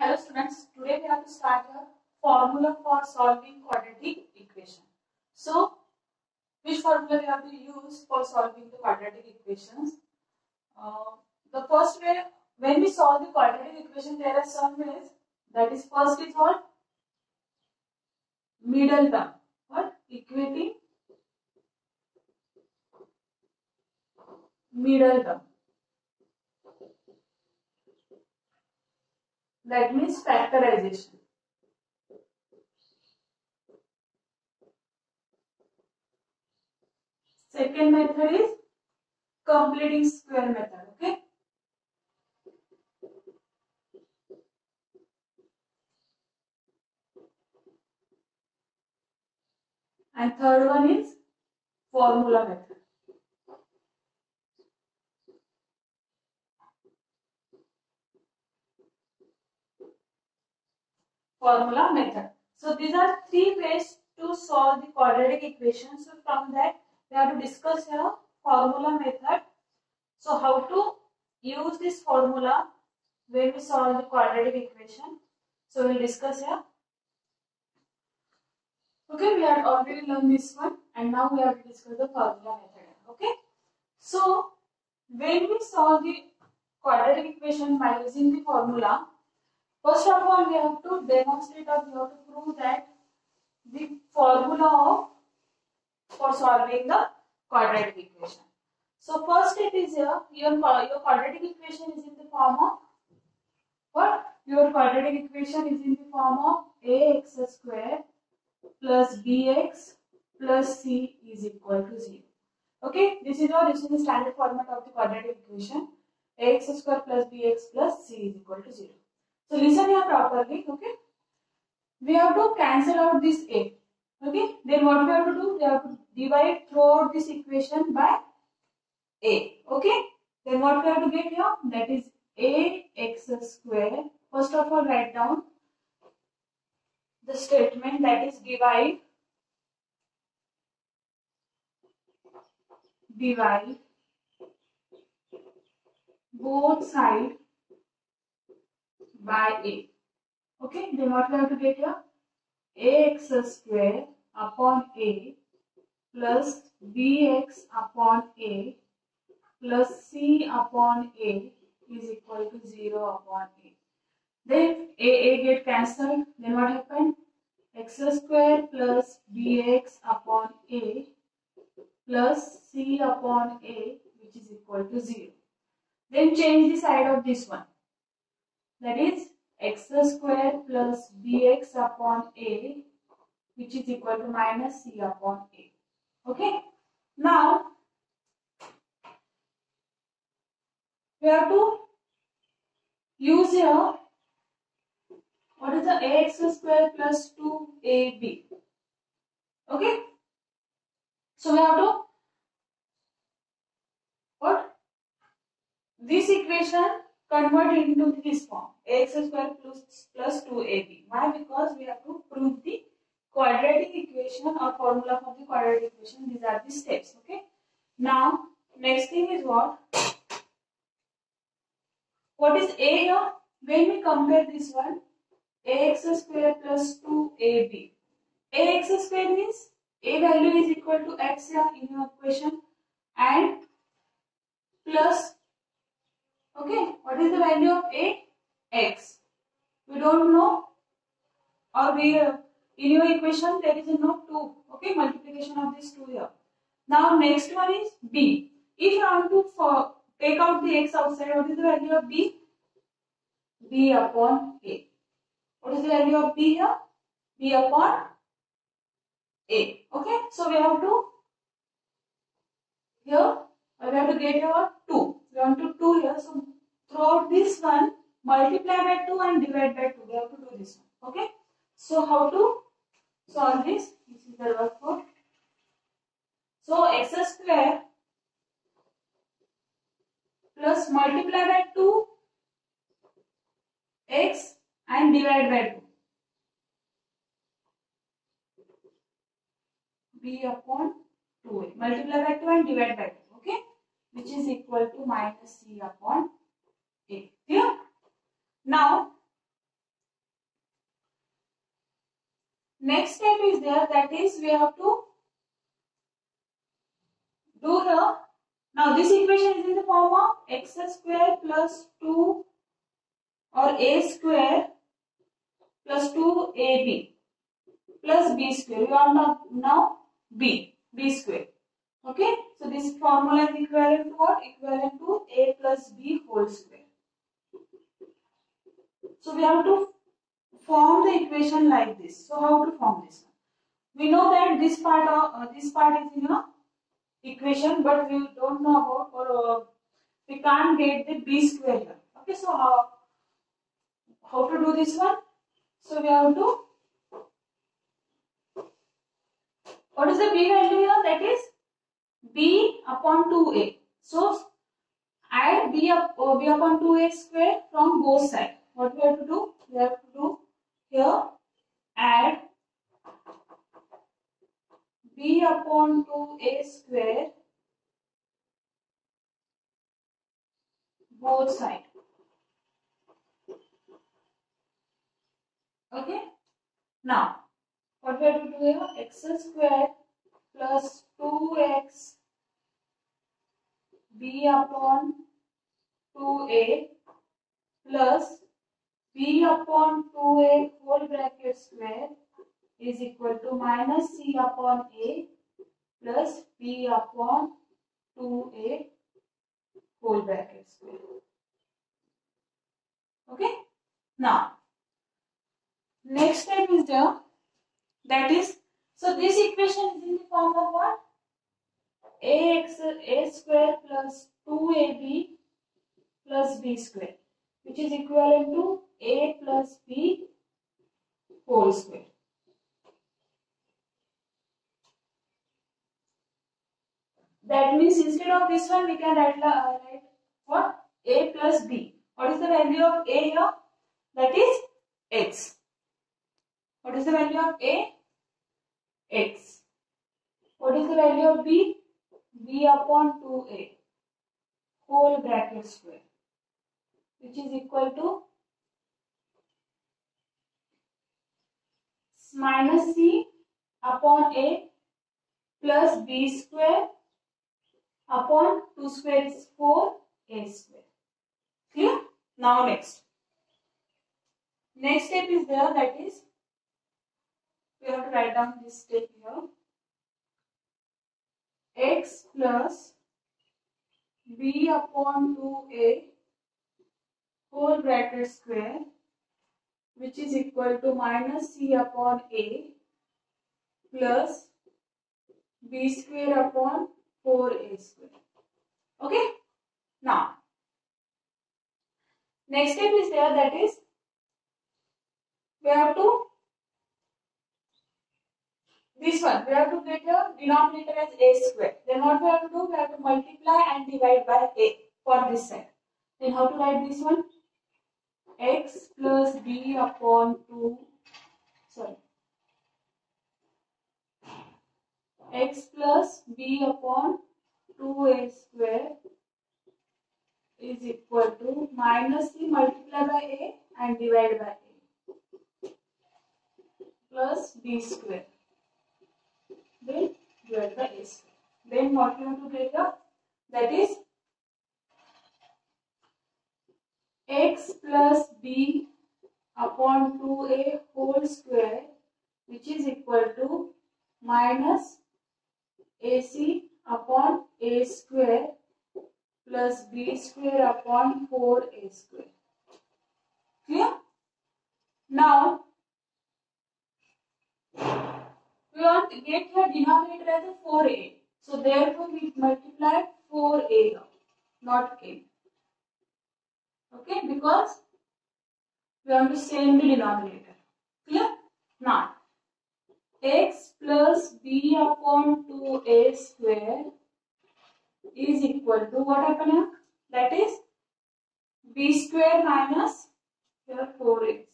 Hello students, today we have to start a formula for solving quadratic equation. So, which formula we have to use for solving the quadratic equations? The first way, when we solve the quadratic equation, there are some ways. That is, first is what? Middle term. What? Equating middle term. That means factorization. Second method is completing square method. Okay. And third one is formula method. Formula method. So these are three ways to solve the quadratic equation. So from that we have to discuss here formula method. So how to use this formula when we solve the quadratic equation. So we'll discuss here. Okay, we have already learned this one and now we have to discuss the formula method. Okay. So when we solve the quadratic equation by using the formula, first of all, we have to demonstrate or we have to prove that the formula for solving the quadratic equation. So first step is here, your quadratic equation is in the form of what? Your quadratic equation is in the form of ax square plus bx plus c is equal to 0. Okay, this is the standard format of the quadratic equation. Ax square plus bx plus c is equal to 0. So listen here properly, okay? We have to cancel out this a, okay? Then what we have to do? We have to divide throughout this equation by a, okay? Then what we have to get here? That is ax square. First of all, write down the statement that is divide both sides by a. Okay, then what we have to get here? Ax square upon a plus bx upon a plus c upon a is equal to 0 upon a. Then a get cancelled. Then what happened? X square plus bx upon a plus c upon a which is equal to 0. Then change the side of this one. That is x square plus bx upon a which is equal to minus c upon a. Okay. Now we have to use here what is the ax square plus 2ab. Okay. So we have to what? This equation convert into this form ax square plus 2ab. Why? Because we have to prove the quadratic equation or formula for the quadratic equation. These are the steps. Okay. Now next thing is what? What is a here? When we compare this one, ax square plus 2ab. Ax square means a value is equal to x here in your equation and plus, okay, what is the value of a? X. We don't know, or we in your equation there is no 2, okay, multiplication of this 2 here. Now next one is b. If you want to take out the x outside, what is the value of b? B upon a. What is the value of b here? B upon a. Okay, so we have to here we have to get here 2. We want to 2 here. So throughout this one, multiply by 2 and divide by 2. We have to do this one. Okay. So how to solve this? This is the workbook. So x square plus multiply by 2 x and divide by 2. B upon 2a. Multiply by 2 and divide by 2. Okay. Which is equal to minus c upon a. Clear? Now next step is there, that is we have to do the, now this equation is in the form of x square plus 2 or a square plus 2ab plus b square. We want now b square. Okay, so this formula is equivalent to what? Equivalent to a plus b whole square. So we have to form the equation like this. So how to form this one? We know that this part is in a equation, but we don't know about, or we can't get the b square here. Okay, so how to do this one? So we have to, what is the b value here? That is b upon 2a. So add b upon 2a square from both sides. What we have to do? We have to do here, add b upon 2a square both sides. Okay. Now, what we have to do here? X square plus 2x b upon 2a plus b upon 2a whole bracket square is equal to minus c upon a plus b upon 2a whole bracket square. Okay. Now, next step is there, that is, so this equation is in the form of what? A square plus 2ab plus b square, which is equivalent to a plus b whole square. That means instead of this one, we can write what? A plus b. What is the value of a here? That is x. What is the value of a? X. What is the value of b? B upon 2a whole bracket square, which is equal to minus c upon a plus b square upon 2 square is 4a square. Clear? Now next step is there, that is we have to write down this step here. X plus b upon 2a whole bracket square, which is equal to minus c upon a plus b square upon 4a square. Okay. Now, next step is there, that is we have to, this one, we have to get the denominator as a square. Then what we have to do? We have to multiply and divide by a for this side. Then how to write this one? X plus b upon 2, x plus b upon 2a square is equal to minus c multiply by a and divide by a plus b square. Then divide by a square. Then what you have to get here? That is x plus b upon 2a whole square, which is equal to minus ac upon a square plus b square upon 4a square. Clear? Now, we want to get here denominator as a 4a. So therefore we multiply 4a, not a. Okay, because we want to same the denominator. Clear? Now, x plus b upon 2a square is equal to what happened here? That is b square minus here 4ac.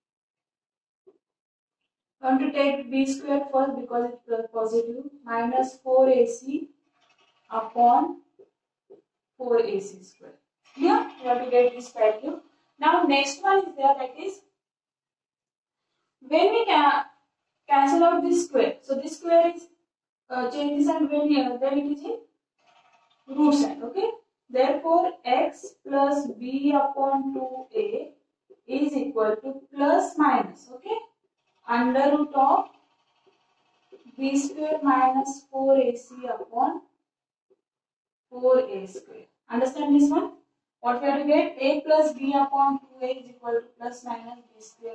I want to take b square first because it is positive, minus 4ac upon 4ac square. Here you have to get this value. Now next one is there, that is when we cancel out this square. So this square is change this and when it is in root side. Okay. Therefore, x plus b upon 2a is equal to plus minus. Okay. Under root of b square minus 4ac upon 4a square. Understand this one? What we have to get? A plus b upon 2a is equal to plus minus b square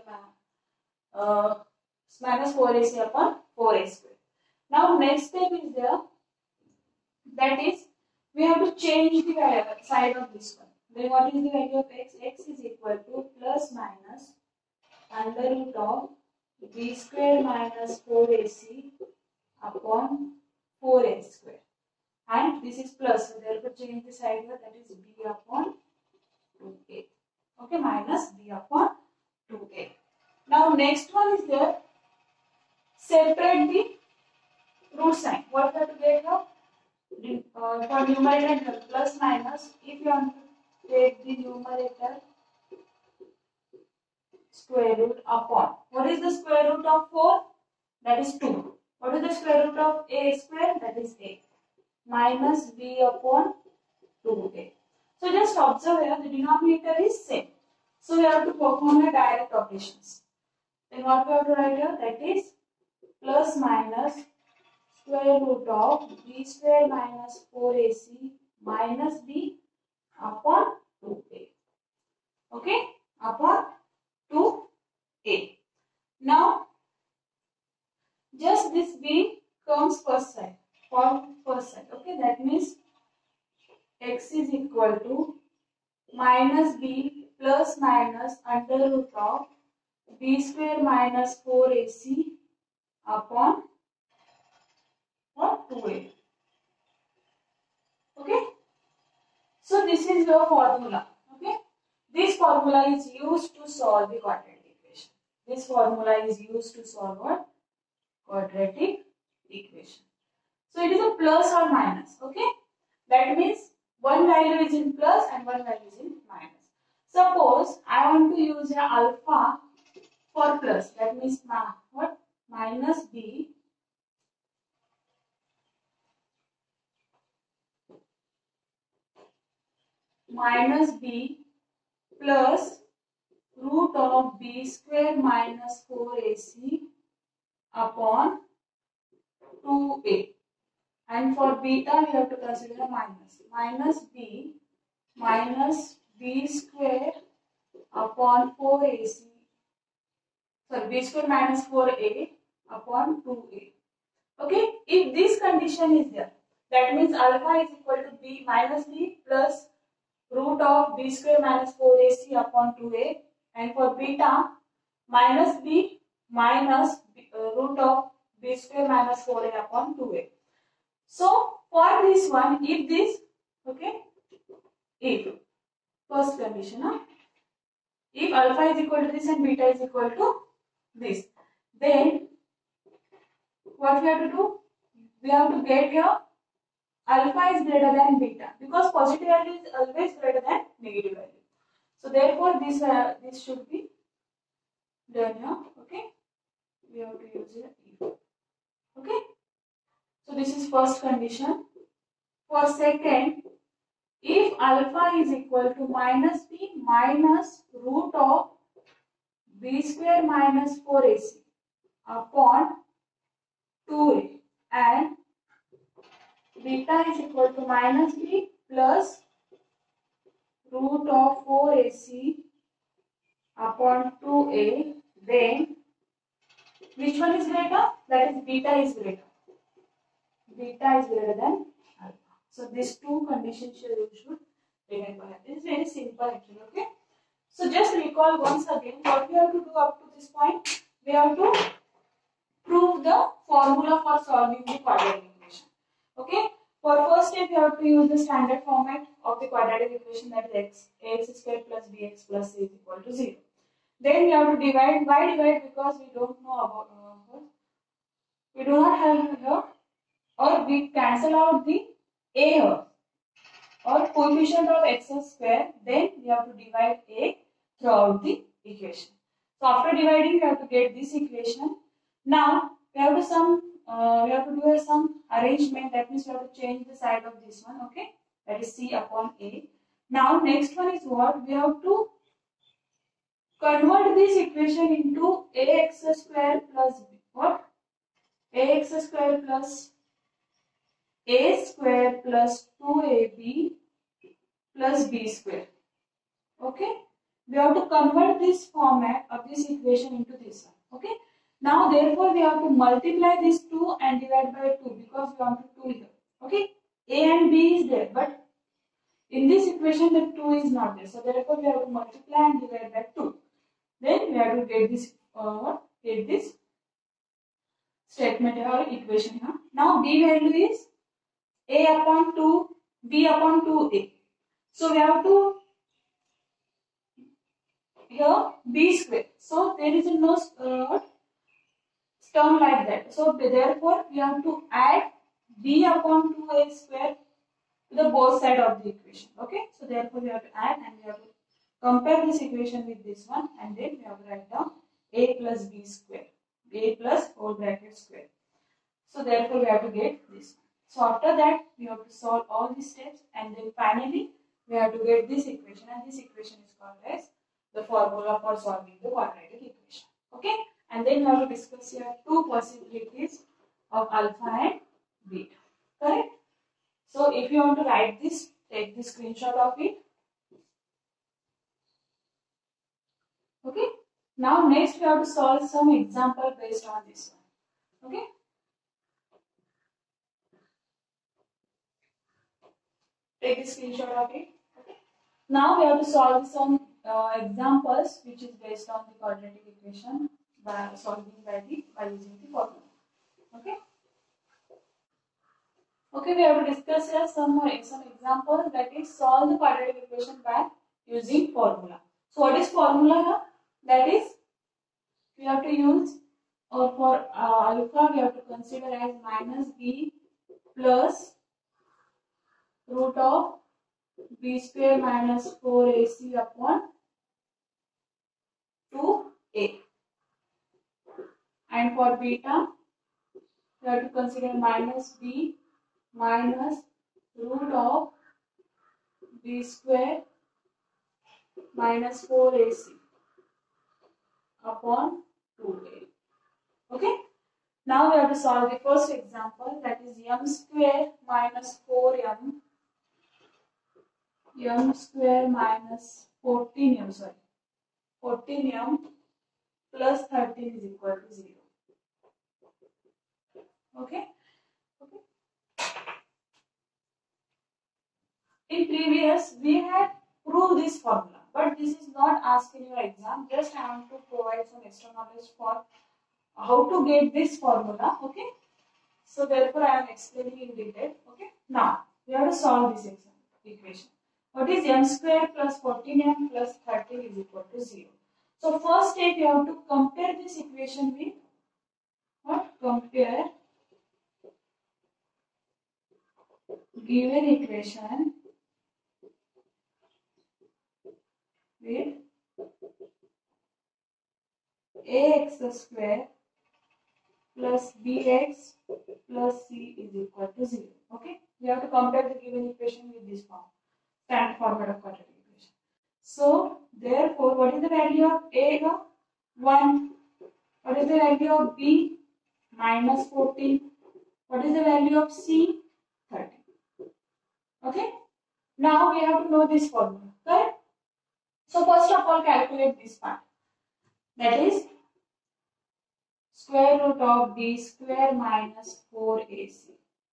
minus 4ac upon 4a square. Now next step is there. That is, we have to change the side of this one. Then what is the value of x? X is equal to plus minus under root of b square minus 4ac upon 4a square. And this is plus, so therefore change the side here, that is b upon 2a. Okay, minus b upon 2a. Now next one is there, separate the root sign. What we have to get now? For numerator plus minus, if you want to take the numerator square root upon. What is the square root of 4? That is 2. What is the square root of a square? That is a. Minus b upon 2a. So just observe here, the denominator is same. So we have to perform a direct operations. Then what we have to write here? That is plus minus square root of b square minus 4ac minus b upon 2a. Okay? Upon 2a. Now, just this b comes first side. Form first side. Okay, that means x is equal to minus b plus minus under root of b square minus 4ac upon 2a. Okay. So this is your formula. Okay. This formula is used to solve the quadratic equation. This formula is used to solve what? Quadratic equation. So it is a plus or minus. Okay. That means one value is in plus and one value is in minus. Suppose I want to use a alpha for plus. That means what? Minus b minus b plus root of b square minus 4ac upon 2a. And for beta we have to consider a minus. Minus b square upon 4ac. Sorry, b square minus 4a upon 2a. Okay, if this condition is there, that means alpha is equal to b minus b plus root of b square minus 4ac upon 2a, and for beta minus b minus root of b square minus 4a upon 2a. So for this one, if this, okay, if first condition, if alpha is equal to this and beta is equal to this, then what we have to do? We have to get here alpha is greater than beta, because positive value is always greater than negative value. So therefore this should be done here. Okay, we have to use here if. Okay, so this is first condition. For second, if alpha is equal to minus b minus root of b square minus 4ac upon 2a, and beta is equal to minus b plus root of 4ac upon 2a, then which one is greater? That is beta is greater. Beta is greater than alpha. So these two conditions you should remember. This is very simple actually. Okay. So just recall once again what we have to do up to this point. We have to prove the formula for solving the quadratic equation. Okay. For first step, you have to use the standard format of the quadratic equation, that is ax square plus bx plus c is equal to 0. Then we have to divide. Why divide? Because we don't know about we do not have here, or we cancel out the a here, or coefficient of x square. Then we have to divide a throughout the equation. So after dividing, we have to get this equation. Now we have to do some arrangement. That means we have to change the side of this one. Okay, that is C upon A. Now next one is what? We have to convert this equation into ax square plus b. What? Ax square plus a square plus 2ab plus b square. Okay, we have to convert this format of this equation into this one. Okay, now therefore we have to multiply this 2 and divide by 2 because we want to 2 here. Okay, a and b is there, but in this equation the 2 is not there, so therefore we have to multiply and divide by 2. Then we have to get this get this statement or equation here. Now b value is a upon 2 b upon 2a. So we have to here b square. So there is no term like that. So therefore we have to add b upon 2a square to the both side of the equation. Okay. So therefore we have to add and we have to compare this equation with this one, and then we have to write down a plus b square, a plus whole bracket square. So therefore we have to get this one. So after that we have to solve all these steps, and then finally we have to get this equation, and this equation is called as the formula for solving the quadratic equation. Okay, and then we have to discuss here two possibilities of alpha and beta. Correct? So if you want to write this, take the screenshot of it. Okay. Now next we have to solve some example based on this one. Okay. Take a screenshot of it. Okay. Now we have to solve some examples which is based on the quadratic equation by using the formula. Okay. Okay, we have to discuss here some examples, that is solve the quadratic equation by using formula. So what is formula here? That is we have to use, or for alpha we have to consider as minus b plus root of b square minus 4ac upon 2a, and for beta we have to consider minus b minus root of b square minus 4ac upon 2a. Okay. Now we have to solve the first example, that is m square minus 4m, m square minus 14m, 14m plus 13 is equal to 0. Okay. Okay. In previous we had proved this formula, but this is not asked in your exam. Just I want to provide some extra knowledge for how to get this formula. Okay. So therefore I am explaining in detail. Okay. Now we have to solve this equation. What is m square plus 14m plus 13 is equal to 0. So first step you have to compare this equation with what? Compare given equation with ax square plus bx plus c is equal to 0. Okay, we have to compare the given equation with this form, standard format of quadratic equation. So therefore, what is the value of a? 1. What is the value of b? Minus 14. What is the value of c? 13. Okay. Now we have to know this formula. Correct? So first of all, calculate this part. That is square root of b square minus 4ac.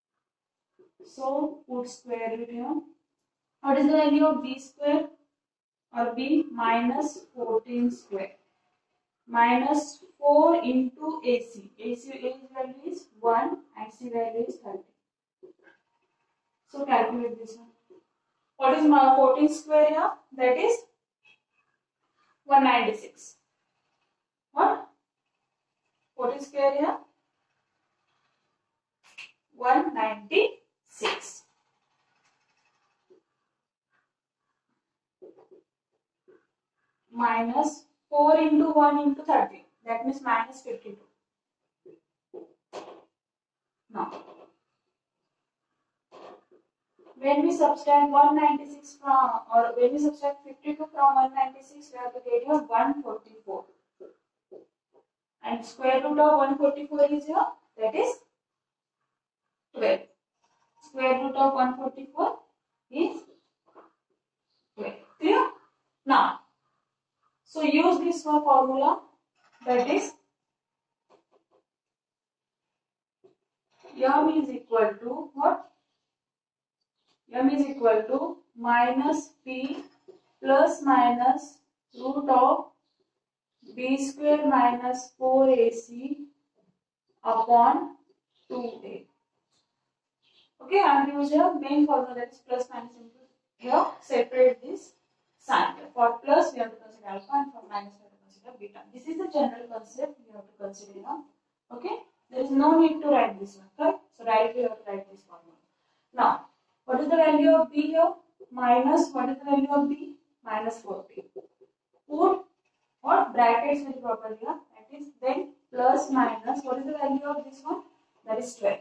So put square root here. What is the value of b square or b? Minus 14 square. Minus 4 into ac. AC value is 1 and c value is 30. So calculate this one. What is my 14 square here? That is 196. What? 14 square here? 196. Minus 4 into 1 into 30. That means minus 52. Now, when we subtract 196 from, or when we subtract 52 from 196, we have to get here 144. And square root of 144 is here, that is 12. Square root of 144 is 12. Clear? Now, so use this formula, that is m is equal to what? M is equal to minus p plus minus root of b square minus 4ac upon 2a. Okay, I will use your main formula, that is plus minus into here. Separate this sign. For plus we have to consider alpha, and for minus we have to consider beta. This is the general concept we have to consider now. Okay, there is no need to write this one. Correct? So directly you have to write this formula. Now, what is the value of b here? Minus, what is the value of b? Minus 40. Put what? Brackets with proper here. That is then plus minus, what is the value of this one? That is 12.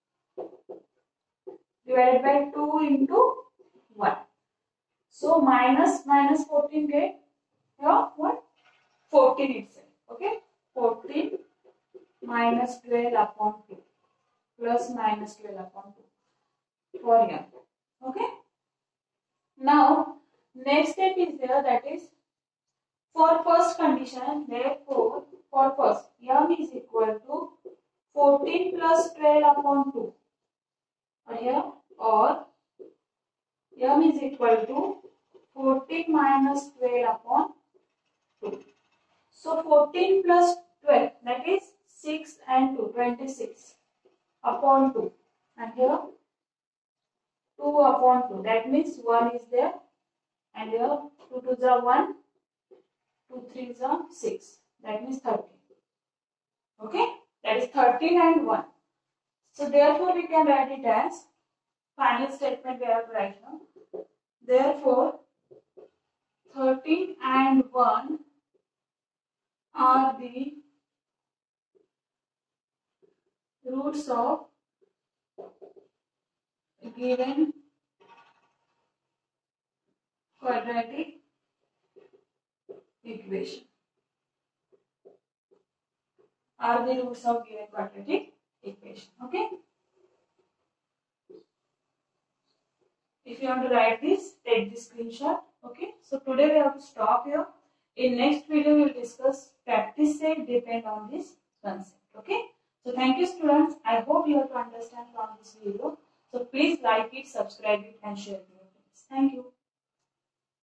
Divided by 2 into 1. So minus 14 get here what? 14 itself. Okay? 14 minus 12 upon 2 plus minus 12 upon 2 for here. Okay? Now, next step is there, that is for first condition. Therefore, for first, m is equal to 14 plus 12 upon 2. Or here, or m is equal to 14 minus 12 upon 2. So 14 plus 12, that is 6 and 2, 26 upon 2. And here 2 upon 2, that means 1 is there. And here 2 2s are 1, 2 3s are 6, that means 13. Okay, that is 13 and 1. So therefore we can write it as final statement we have to write now. Therefore 13 and 1 are the roots of given quadratic equation. Are the roots of given quadratic equation. Okay. If you want to write this, take this screenshot. Okay. So today we have to stop here. In next video we will discuss practice set depend on this concept. Okay. So thank you students. I hope you have to understand from this video. So please like it, subscribe it and share it with your friends. Thank you.